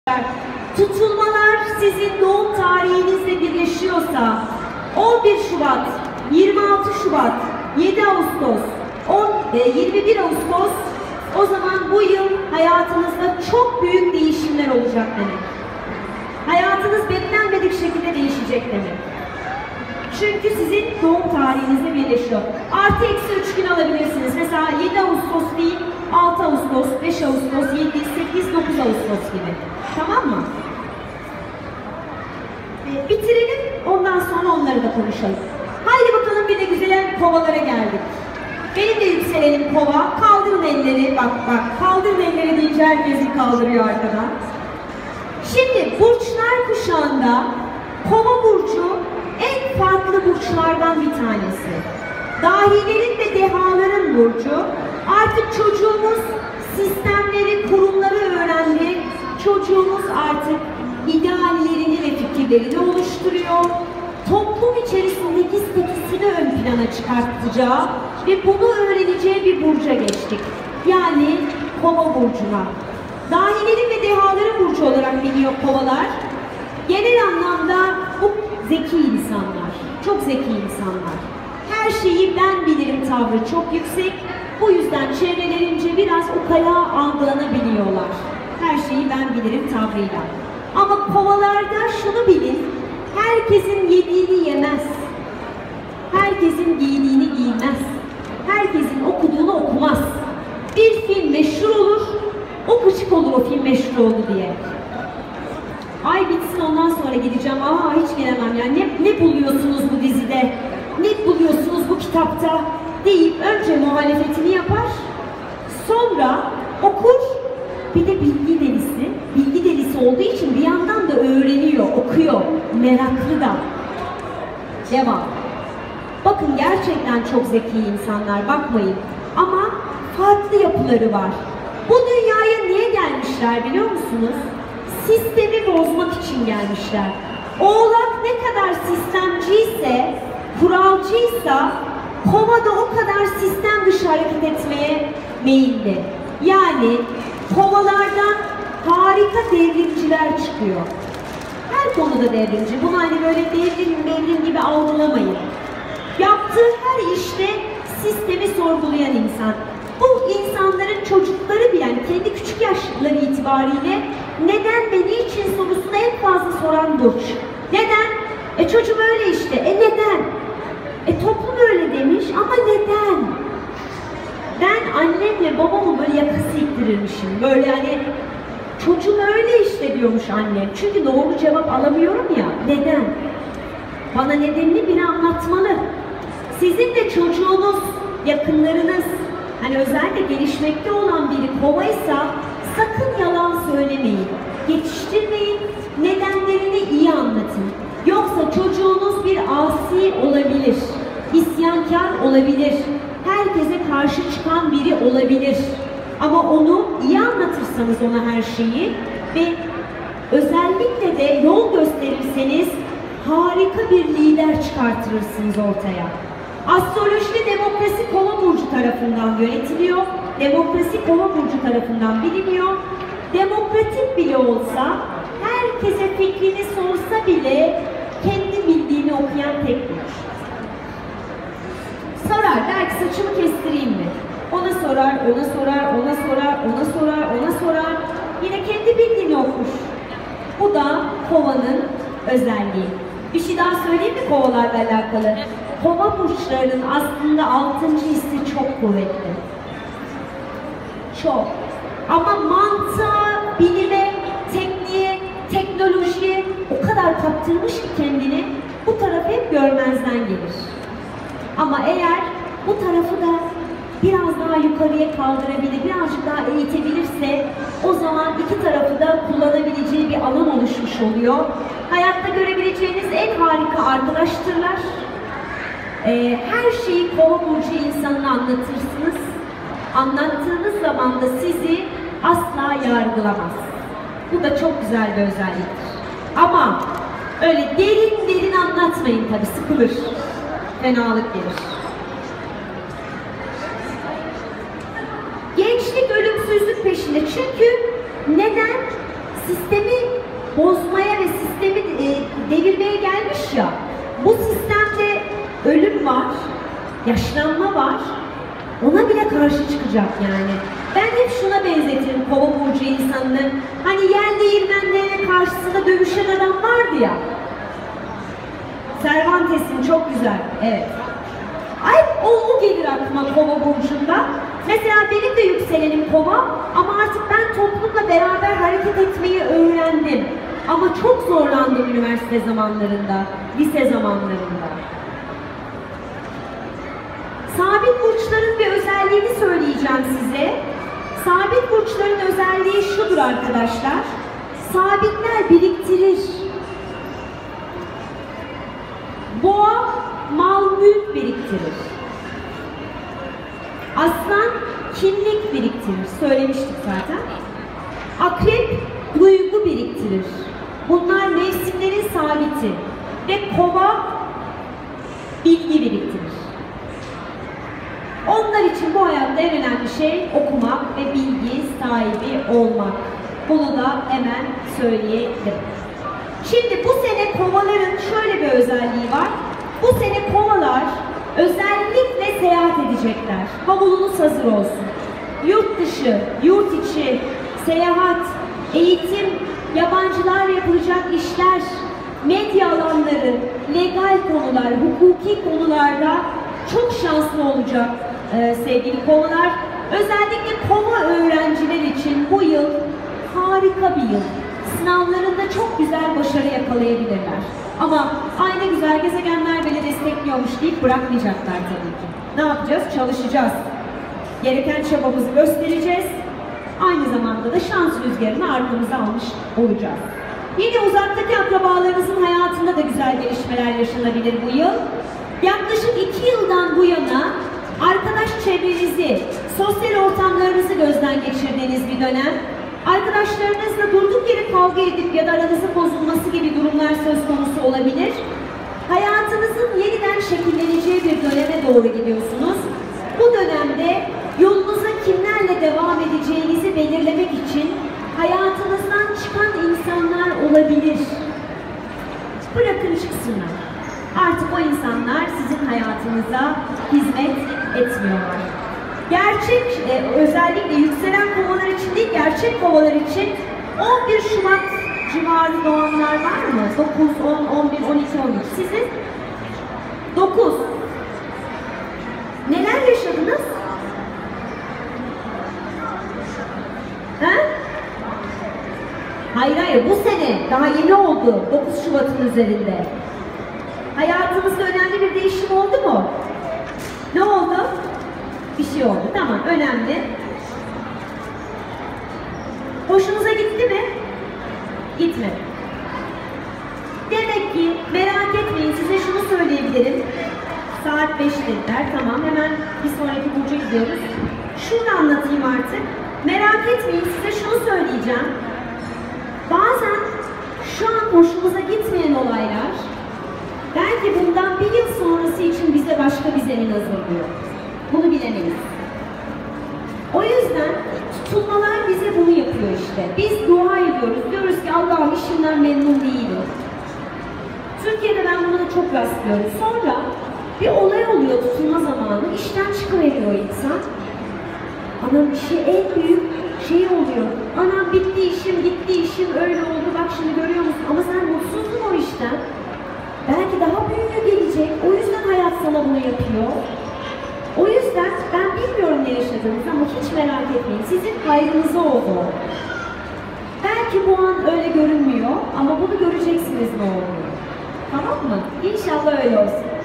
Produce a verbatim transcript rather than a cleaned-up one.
Tutulmalar sizin doğum tarihinizle birleşiyorsa on bir Şubat, yirmi altı Şubat, yedi Ağustos, yirmi bir Ağustos, o zaman bu yıl hayatınızda çok büyük değişimler olacak demek. Hayatınız beklenmedik şekilde değişecek demek. Çünkü sizin doğum tarihinizle birleşiyor. Artı eksi üç gün alabilirsiniz. Mesela yedi Ağustos değil, altı Ağustos, beş Ağustos, yedi, sekiz, dokuz Ağustos gibi. Tamam mı? Ee, bitirelim, ondan sonra onları da konuşalım. Haydi bakalım, bir de güzel kovalara geldik. Benim de yükselelim kova. Kaldırın elleri, bak bak. Kaldırın elleri deyince herkesin kaldırıyor arkadan. Şimdi burçlar kuşağında kova burcu en farklı burçlardan bir tanesi. Dahilerin ve dehaların burcu. Artık çocuğumuz sistemleri, kurumları öğrendi. Çocuğumuz artık ideallerini ve fikirlerini oluşturuyor. Toplum içerisindeki statüsünü ön plana çıkartacağı ve bunu öğreneceği bir burca geçtik. Yani kova burcuna. Dahilerin ve dehaların burcu olarak biliniyor kovalar. Genel anlamda bu zeki insanlar, çok zeki insanlar. Her şeyi ben bilirim tavrı çok yüksek. Bu yüzden çevrelerince biraz ukala algılanabiliyorlar. Her şeyi ben bilirim tavrıyla. Ama kovalarda şunu bilin, herkesin yediğini yemez. Herkesin giydiğini giymez. Herkesin okuduğunu okumaz. Bir film meşhur olur, o gıcık olur o film meşhur oldu diye. Ay bitsin, ondan sonra gideceğim. Aa hiç gelemem ya. Ne, ne buluyorsunuz bu dizide? Ne buluyorsunuz bu kitapta? Deyip önce muhalefetini yapar. Sonra okur. Bir de bilgi delisi. Bilgi delisi olduğu için bir yandan da öğreniyor, okuyor. Meraklı da. Devam. Bakın gerçekten çok zeki insanlar, bakmayın. Ama farklı yapıları var. Bu dünyaya niye gelmişler biliyor musunuz? Sistemi bozmak için gelmişler. Oğlak ne kadar sistemciyse, kuralcıysa, kova da o kadar sistem dışı hareket etmeye meyilli. Yani kovalardan harika devrimciler çıkıyor. Her konuda devrimci. Bunu hani böyle devrim devrim gibi algılamayın. Yaptığı her işte sistemi sorgulayan insan. Bu insanların çocukları bile, yani kendi küçük yaşları itibariyle neden ve niçin sorusunu en fazla soran burç. Neden? E çocuğum öyle işte. E neden? E toplum öyle demiş ama neden? Ben annemle babamı böyle yakası ittirirmişim. Böyle hani çocuğum öyle işte diyormuş annem. Çünkü doğru cevap alamıyorum ya. Neden? Bana nedenini biri anlatmalı. Sizin de çocuğunuz, yakınlarınız, hani özellikle gelişmekte olan biri kovaysa sakın yalan söylemeyin. Geçiştirmeyin, nedenlerini iyi anlatın. Yoksa çocuğunuz bir asi olabilir, isyankar olabilir, herkese karşı çıkan biri olabilir. Ama onu iyi anlatırsanız ona her şeyi ve özellikle de yol gösterirseniz harika bir lider çıkartırırsınız ortaya. Astrolojide demokrasi kova burcu tarafından yönetiliyor. Demokrasi kova burcu tarafından biliniyor. Demokratik bile olsa, herkese fikrini sorsa bile kendi bildiğini okuyan tek burç. Sorar, belki saçımı kestireyim mi? Ona sorar, ona sorar, ona sorar, ona sorar, ona sorar. Yine kendi bildiğini okur. Bu da kovanın özelliği. Bir şey daha söyleyeyim mi kovalarla alakalı? Kova burçlarının aslında altıncı hissi çok kuvvetli. Çok. Ama mantığa, bilime, tekniğe, teknolojiye o kadar kaptırmış ki kendini, bu taraf hep görmezden gelir. Ama eğer bu tarafı da biraz daha yukarıya kaldırabilir, birazcık daha eğitebilirse o zaman iki tarafı da kullanabileceği bir alan oluşmuş oluyor. Hayatta görebileceğiniz en harika arkadaştırlar. Ee, her şeyi kova burcu insanına anlatırsınız. Anlattığınız zaman da sizi asla yargılamaz. Bu da çok güzel bir özelliktir. Ama öyle derin derin anlatmayın tabii, sıkılır. Fenalık gelir. Gençlik ölümsüzlük peşinde. Çünkü neden? sistemi bozmaya ve sistemi e, devirmeye gelmiş ya. Bu sistemde ölüm var, yaşlanma var. Ona bile karşı çıkacak yani. Ben hep şuna benzetirim Kova burcu insanını. Hani yer değirmenlerine karşısında dövüşen adam vardı ya. Cervantes'in çok güzel, evet. Ay o gelir aklıma Kova burcunda. Mesela benim de yükselenim Kova ama artık ben toplumla beraber hareket etmeyi öğrendim. Ama çok zorlandım üniversite zamanlarında, lise zamanlarında. Sabit burçların bir özelliğini söyleyeceğim size. Sabit burçların özelliği şudur arkadaşlar. Sabitler biriktirir. Boğa mal mülk biriktirir. Aslan kimlik biriktirir. Söylemiştik zaten. Akrep duygu biriktirir. Bunlar mevsimlerin sabiti. Ve kova bilgi biriktirir. Onlar için bu hayatta en önemli şey okumak ve bilgi sahibi olmak. Bunu da hemen söyleyelim. Şimdi bu sene kovaların şöyle bir özelliği var. Bu sene kovalar özellikle seyahat edecekler. Bavulunuz hazır olsun. Yurt dışı, yurt içi, seyahat, eğitim, yabancılar yapılacak işler, medya alanları, legal konular, hukuki konularda çok şanslı olacak e, sevgili kovalar. Özellikle kova öğrenciler için bu yıl harika bir yıl. Sınavlarında çok güzel başarı yakalayabilirler. Ama aynı güzel gezegenler beni destekliyormuş deyip bırakmayacaklar tabii ki. Ne yapacağız? Çalışacağız. Gereken çabamızı göstereceğiz. Aynı zamanda da şans rüzgarını arkamıza almış olacağız. Yine uzaktaki akrabalarınızın hayatında da güzel gelişmeler yaşanabilir bu yıl. Yaklaşık iki yıldan bu yana arkadaş çevrenizi, sosyal ortamlarınızı gözden geçirdiğiniz bir dönem. Arkadaşlarınızla durduk yere kavga edip ya da aranızın bozulması gibi durumlar söz konusu olabilir. Hayatınızın yeniden şekilleneceği bir döneme doğru gidiyorsunuz. Bu dönemde yolunuza kimlerle devam edeceğinizi belirlemek için hayatınızdan çıkan insanlar olabilir. Bırakın çıksınlar. Artık o insanlar sizin hayatınıza hizmet etmiyorlar. Gerçek, e, özellikle yükselen kovalar için değil, gerçek kovalar için on bir Şubat civarı doğanlar var mı? dokuz, on, on bir, on iki, on üç. Sizin? dokuz. Neler yaşadınız? Ha? Hayır hayır, bu sene daha yeni oldu, dokuz Şubat'ın üzerinde. Hayatınızda önemli bir değişim oldu mu? Ne oldu? Bir şey oldu, tamam, önemli. Hoşunuza gitti mi? Gitmedi. Demek ki merak etmeyin, size şunu söyleyebilirim. Saat beş dediler, tamam, hemen bir sonraki burca gidiyoruz. Şunu anlatayım artık. Merak etmeyin, size şunu söyleyeceğim. Bazen şu an hoşumuza gitmeyen olaylar belki bundan bir yıl sonrası için bize başka bir zemin hazırlıyor. Bunu bilemeyiz. O yüzden tutulmalar bize bunu yapıyor işte. Biz dua ediyoruz. Diyoruz ki Allah'ım işimden memnun değilim. Türkiye'de ben buna çok rastlıyorum. Sonra bir olay oluyor tutulma zamanı. İşten çıkıveriyor insan. Anam işi en büyük şey oluyor. Anam bitti işim, gitti işim, öyle oldu. Bak şimdi görüyor musun? Ama sen mutsuzdun o işten. Belki daha büyüğü gelecek. O yüzden hayat sana bunu yapıyor. O yüzden ben bilmiyorum ne yaşadığınızı ama hiç merak etmeyin. Sizin hayrınıza oldu. Belki bu an öyle görünmüyor ama bunu göreceksiniz ne olduğunu. Tamam mı? İnşallah öyle olsun.